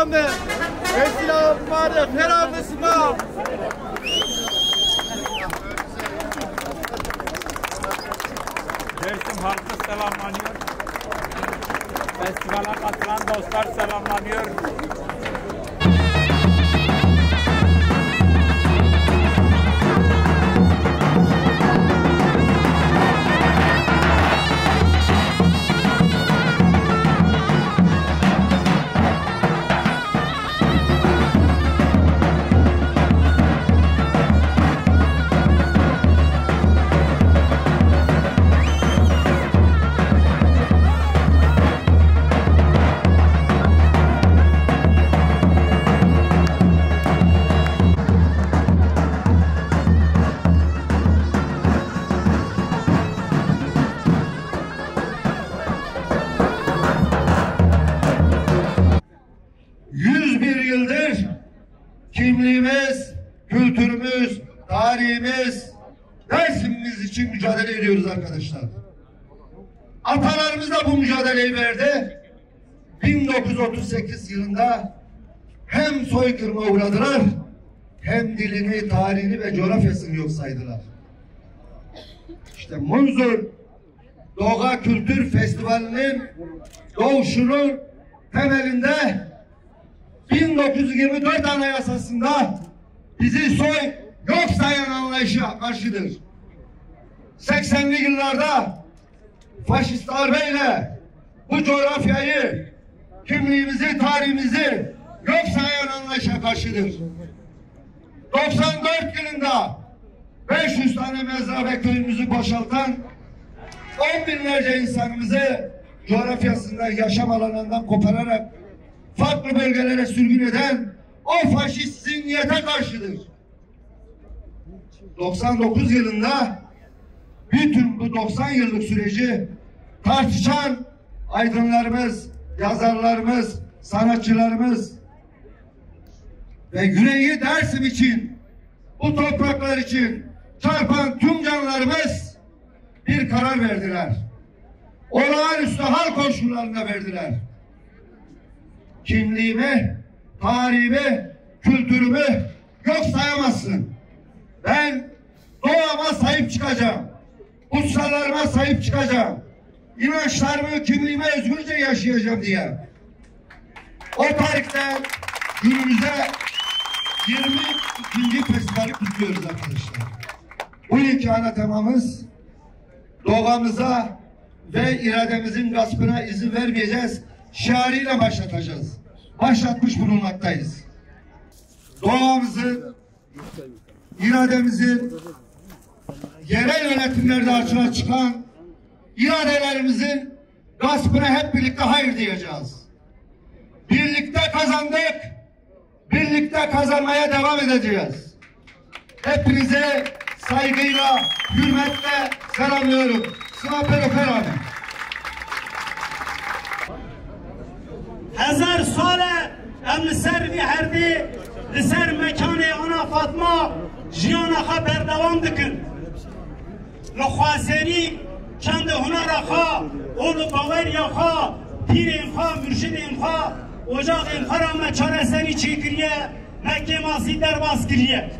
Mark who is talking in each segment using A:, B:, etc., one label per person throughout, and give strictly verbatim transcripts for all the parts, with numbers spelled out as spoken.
A: selamı. Vesile vardı, ferahlısı var.
B: Dersim halkı selamlanıyor. Festivale katılan dostlar selamlanıyor.
C: yüz bir yıldır kimliğimiz, kültürümüz, tarihimiz, Dersimimiz için mücadele ediyoruz arkadaşlar. Atalarımız da bu mücadeleyi verdi. bin dokuz yüz otuz sekiz yılında hem soykırıma uğradılar, hem dilini, tarihini ve coğrafyasını yok saydılar. İşte Munzur Doğa Kültür Festivali'nin doğuşunun temelinde bin dokuz yüz yirmi dört Anayasası'nda bizi soy yok sayan anlayışa karşıdır. seksenli yıllarda faşist darbeyle bu coğrafyayı, kimliğimizi, tarihimizi yok sayan anlayışa karşıdır. doksan dört yılında beş yüz tane mezra ve köyümüzü boşaltan, on binlerce insanımızı coğrafyasından, yaşam alanından kopararak farklı bölgelere sürgün eden o faşist zihniyete karşıdır. doksan dokuz yılında bütün bu doksan yıllık süreci tartışan aydınlarımız, yazarlarımız, sanatçılarımız ve yüreği Dersim için, bu topraklar için çarpan tüm canlarımız bir karar verdiler. Olağanüstü hal koşullarında verdiler. Kimliğimi, tarihimi, kültürümü yok sayamazsın. Ben doğama sahip çıkacağım. Kutsallarıma sahip çıkacağım. İnançlarımı, kimliğimi özgürce yaşayacağım diye. O tarihten günümüze yirmi ikinci festivali kutluyoruz arkadaşlar. Bu yılki ana temamız doğamıza ve irademizin gaspına izin vermeyeceğiz şiarıyla başlatacağız. Başlatmış bulunmaktayız. Doğamızın, irademizin, yerel yönetimlerde açığa çıkan iradelerimizin gaspına hep birlikte hayır diyeceğiz. Birlikte kazandık, birlikte kazanmaya devam edeceğiz. Hepinize saygıyla, hürmetle selamlıyorum. Sınaper Oferane.
D: Hazar sale em ser vi herdî li ser mekanê ana Fatma jiyana xwe berdewam dikin. Li xweserî çend hunera xwe û li baweriya xwe pîrên xwe, mürşidên xwe, ocaqên xwe ra me çareserî çêkiriye, me kêmasî derbas kiriye.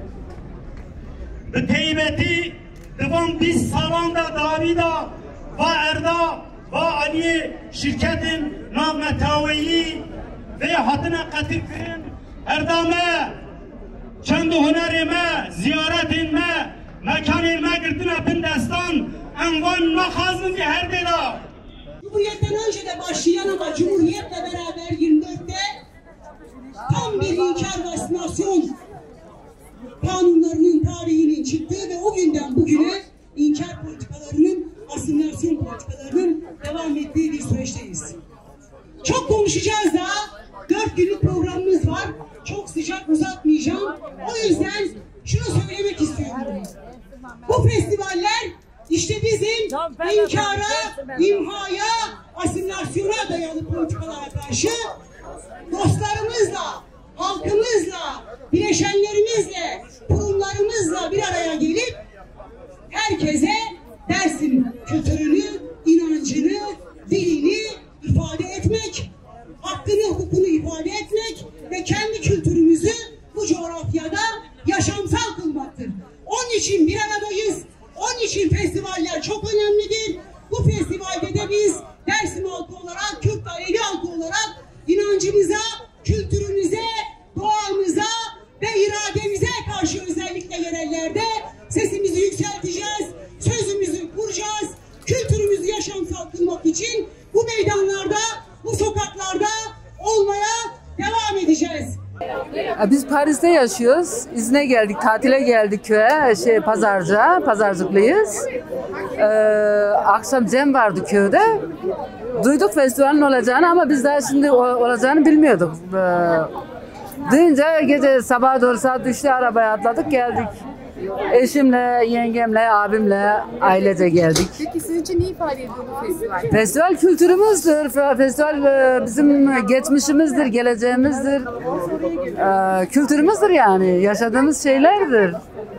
D: Bi taybetî di van bîst salan de Davîda va Erda va Aliyê şirketên navmetaweyî vê hatine qetirkirin Erda me çend hunerê me, ziyaretên me, mekanên me girtine bin destan, em van naxazin vî herdê da.
E: Cumhuriyetten önce de başlayan ama Cumhuriyetle beraber yirmi dörtte tam bir inkar ve asimilasyon kanunlarının tarihinin çıktığı ve o günden bugüne inkar politikalarının, asimilasyon politikalarının devam ettiği bir süreçteyiz. Çok konuşacağız daha. Dört günlük programımız var. Çok sıcak uzatmayacağım. O yüzden şunu söylemek istiyorum. Bu festivaller işte bizim inkara, imhaya, asimilasyona dayalı politikalara karşı dostlarımızla, halkımızla, bileşenlerimizle, kurumlarımızla bir araya gelip herkese Dersim kültürünü, inancını, dilini ifade etmek, hakkını, hukukunu ifade etmek ve kendi kültürümüzü bu coğrafyada yaşamsal kılmaktır. Onun için bir aradayız. Onun için festivaller çok önemlidir. Bu festivalde de biz Dersim halkı olarak, Kürt Alevi halkı olarak inancımıza, kültürümüze, doğamıza ve irademize karşı özellikle yerellerde sesimizi yükselteceğiz, sözümüzü kuracağız, kültürümüzü yaşamsal kılmak için bu meydanlarda, bu sokaklarda olmaya devam edeceğiz.
F: Biz Paris'te yaşıyoruz. İzne geldik, tatile geldik köye, şey Pazarcık'a, Pazarcıklıyız. Ee, akşam cem vardı köyde. Duyduk festivalin olacağını ama biz daha şimdi olacağını bilmiyorduk. Ee, duyunca gece sabaha doğru saat üçte arabaya atladık geldik. Eşimle, yengemle, abimle ailece geldik.
G: Peki sizin için ne ifade ediyor bu festival?
F: Festival kültürümüzdür. Festival bizim geçmişimizdir, geleceğimizdir. Ee, kültürümüzdür yani. Yaşadığımız şeylerdir.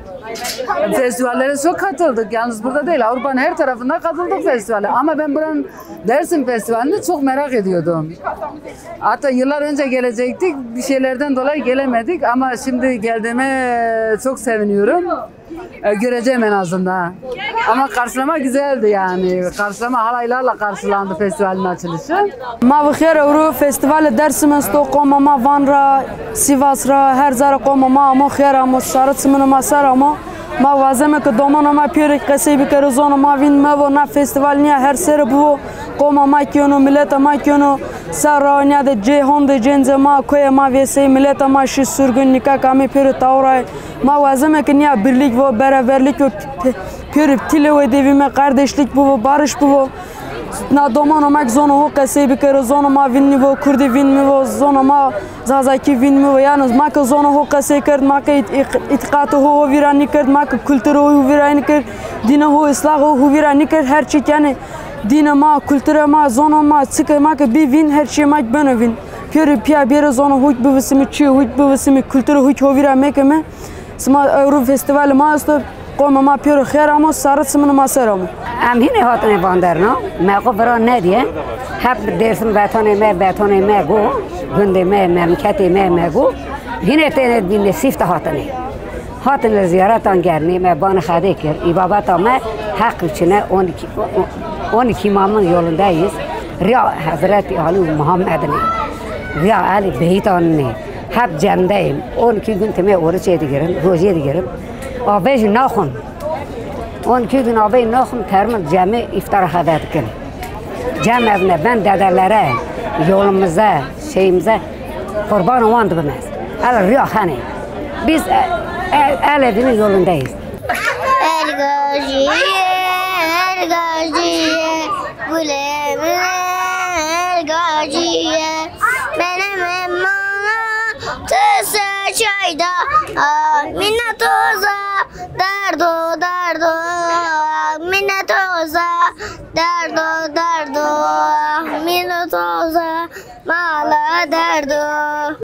F: Festivallere çok katıldık. Yalnız burada değil. Avrupa'nın her tarafında katıldık festivale. Ama ben buranın Dersim Festivali'ni çok merak ediyordum. Hatta yıllar önce gelecektik. Bir şeylerden dolayı gelemedik. Ama şimdi geldiğime çok seviniyorum. Ee, göreceğim en azından. Ama karşılama güzeldi yani. Karşılama halaylarla karşılandı festivalin açılışı.
H: Ma bixêr ew festival Dersim Stockholm ma Van ra Sivas ra her zara qoma ma ma xêr ma şarit min ma ser ma ma wazeme ki domana ma pêrik qesê bikere zona ma vin me vo na festival niye her ser bu qoma ma kiyano millet ma kiyano ser niye de cihon de cenze ma koye ma vese millet ma şi sürgün nikah kami pêr tawray ma wazeme ki niye birlik ve beraberlik ve pêr tile ve devime kardeşlik bu barış bu na domano mak zona ho qesê bikere zona ma vin nivo kurdi vin nivo zona ma zazaki vin nivo yalnız mak zona ho qesê kerd mak itiqat ho virani kerd mak kültür ho virani kerd dine ho islah ho virani kerd her şey yani dine ma kültüre ma zona ma çık mak bir vin her şey mak bana vin pür pia bir zona ho bu visimi çi ho bu visimi kültür ho ho virame keme sma Euro festival ma sto قوم ما بيرو خير أما صارت سمن ما سرهم.
I: أم هني هاتني باندرنا ما قبرا نادية هب درسم باتوني ما باتوني ما جو جندي ما مملكتي ما ما جو هنا تند بين سيفت هاتني هاتن الزيارات أنجرني ما بان خاديكر إبابات ما حق شنا أون أون كيمامن يولن دايس ريا حضرت علي محمد ريا علي بيتاني هب جندايم أون كي جنت ما ورشة ديجرن روزية ديجرن آبیش نخون، اون کی دن آبی نخون ترمت جمع افطار خدات کن. جمع ابن بند دادلره یولمزه شیمزه قربان واند بمز. ال ریا خانه. biz elevinin yolundayız.
J: El gaziye, el gaziye, güle el gaziye, benim emmana tüse çayda, minnet oza, derdo derdo, minnet oza, derdo derdo, minnet oza, mala derdo.